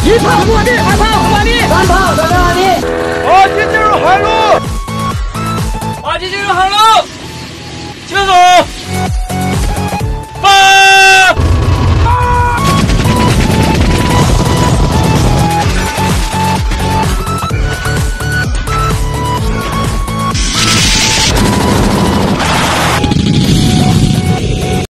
1炮落地，2炮完毕，3炮准备完毕。 马吉进入海路。马吉进入海路。